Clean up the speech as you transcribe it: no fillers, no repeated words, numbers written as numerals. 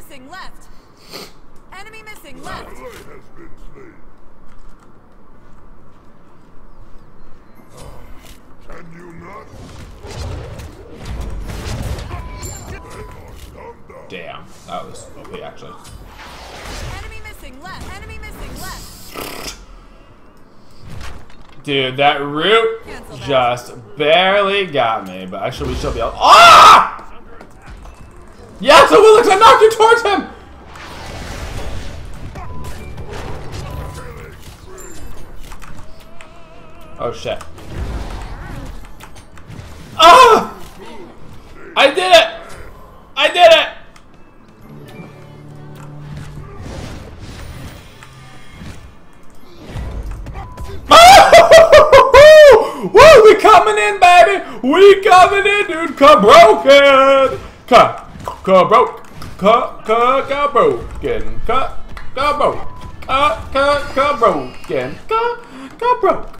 missing left. Enemy missing left. Ally has been slain. Can you not? Damn, that was okay actually. Enemy missing left. Enemy missing left. Dude, that root just barely got me, but actually we should be able. Ah! Yes, it looks like I knocked you towards him. Oh shit. Ah! I did it! I did it! Woo! We coming in, baby! We coming in, dude! CaBROKEN! CaBROKEN! CaBROKEN! CaBROKEN! CaBROKEN!